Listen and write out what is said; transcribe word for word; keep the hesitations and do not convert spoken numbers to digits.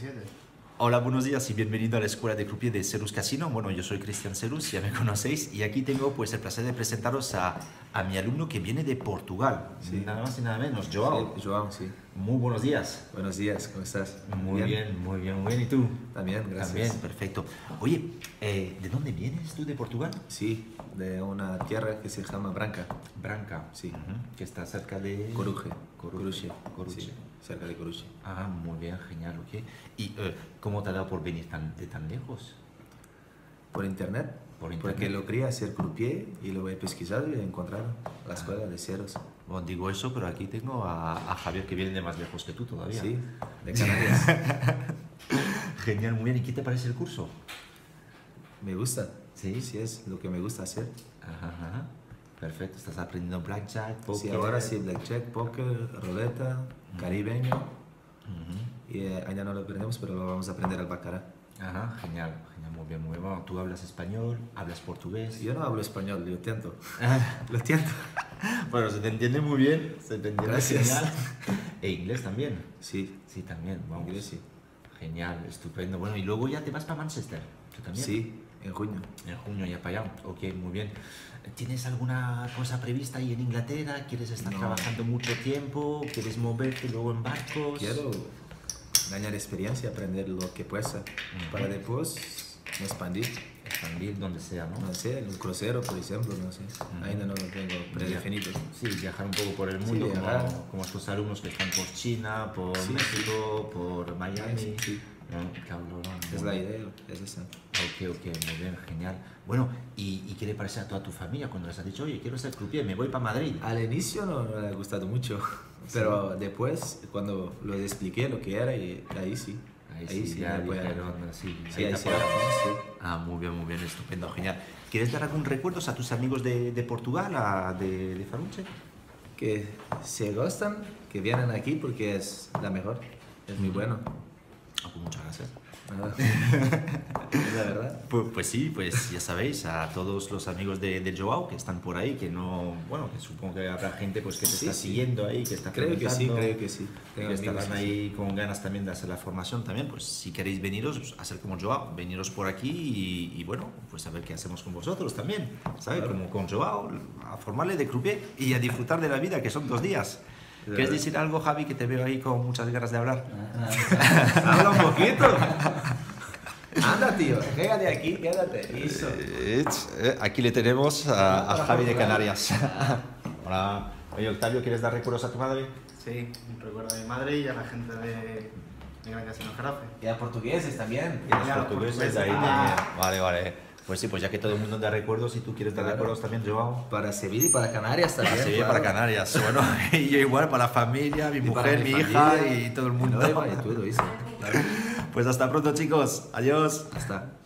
siete. Hola, buenos días y bienvenido a la Escuela de Croupier de Serus Casino. Bueno, yo soy Cristian Serus, ya me conocéis, y aquí tengo pues el placer de presentaros a, a mi alumno que viene de Portugal, Sí. nada más y nada menos, Joao. Sí, Joao, sí. Muy buenos días. Buenos días, ¿cómo estás? Muy bien, muy bien, muy bien. ¿Y tú? También, gracias. También, perfecto. Oye, eh, ¿de dónde vienes tú de Portugal? Sí, de una tierra que se llama Branca, Branca. Sí. Ujú, que está cerca de... Coruche. Coruche. Coruche. Sí, cerca de Coruche. Ah, muy bien, genial, ok. ¿Y eh, cómo te ha dado por venir tan, de tan lejos? Por internet, Por internet. porque lo quería hacer croupier y lo he pesquisado y he encontrado la escuela de ceros. Bueno, digo eso, pero aquí tengo a, a Javier que viene de más lejos que tú todavía. Sí, de Canarias. Genial, muy bien. ¿Y qué te parece el curso? Me gusta. Sí. Sí, es lo que me gusta hacer. Ajá, ajá. Perfecto, estás aprendiendo blackjack, poker. Sí, ahora sí, blackjack, póker, ruleta, caribeño. Ujú. Y eh, allá no lo aprendemos, pero lo vamos a aprender al baccarat. Ajá, genial, genial, muy bien, muy bien. Bueno, tú hablas español, hablas portugués. Yo no hablo español, lo intento. Ah, Lo intento. bueno, se te entiende muy bien, se te entiende Gracias. genial. E inglés también. Sí, Sí, también, vamos. inglés sí. Genial, estupendo. Bueno, y luego ya te vas para Manchester. ¿Tú también? Sí, en junio. En junio ya para allá. Ok, muy bien. ¿Tienes alguna cosa prevista ahí en Inglaterra? ¿Quieres estar No. trabajando mucho tiempo? ¿Quieres moverte luego en barcos? Quiero ganar experiencia, aprender lo que pueda, para después me expandir. Expandir donde sea, ¿no? No sé, en un crucero, por ejemplo, no sé. Ainda no lo tengo predefinido. Sí, viajar un poco por el Sí, mundo, viajar. como, como estos alumnos que están por China, por Sí, México, por Miami. Sí, sí. ¿No? Cabrón, ¿no? Es la idea, es esa. Ok, ok, muy bien, genial. Bueno, ¿y, y qué le parece a toda tu familia cuando les has dicho, oye, quiero ser croupier, me voy para Madrid? Al inicio no, no le ha gustado mucho, pero después, cuando les expliqué lo que era, y ahí sí. Ahí, sí, ya fue- dijeron, sí, Sí, ahí te sí, apoyaron. sí. Ah, muy bien, muy bien, estupendo, genial. ¿Quieres dar algún recuerdo a tus amigos de, de Portugal, a- de, de Farunche? Que se gustan, que vienen aquí porque es la mejor. Es muy bueno. Ah, pues muchas gracias. Nada. Es la verdad. Pues, pues sí, pues ya sabéis, a todos los amigos de, de Joao que están por ahí, que no, bueno, que supongo que habrá gente pues que te Sí, está sí. siguiendo ahí, que está Creo que sí, preguntando, creo que sí. Tengo que amigos estarán que ahí con ganas también de hacer la formación también, pues si queréis veniros, pues, a ser como Joao, veniros por aquí y, y bueno, pues a ver qué hacemos con vosotros también, ¿sabes? Claro. Como con Joao, a formarle de croupier y a disfrutar de la vida, que son dos días. De ¿Quieres verdad. decir algo, Javi, que te veo ahí con muchas ganas de hablar? Habla un poquito. Anda, tío, quédate de aquí, quédate. Eso. Eh, eh, aquí le tenemos a, a Javi de Canarias. Hola. Oye, Octavio, ¿quieres dar recuerdos a tu madre? Sí, un recuerdo a mi madre y a la gente de, de Gran Casino Jarafe. Y a portugueses también. Y a los Ya, los portugueses portugueses de ahí también. también. Vale, vale. Pues sí, pues ya que todo el mundo da recuerdos, si tú quieres dar Claro. recuerdos también, Joao. Para Sevilla y para Canarias también. Para Sevilla, claro. para Canarias. Bueno, y yo igual para la familia, mi Y mujer, para mi, mi hija familia, y todo el Mi mundo. nueva y todo eso. Claro. Pues hasta pronto, chicos. Adiós. Hasta.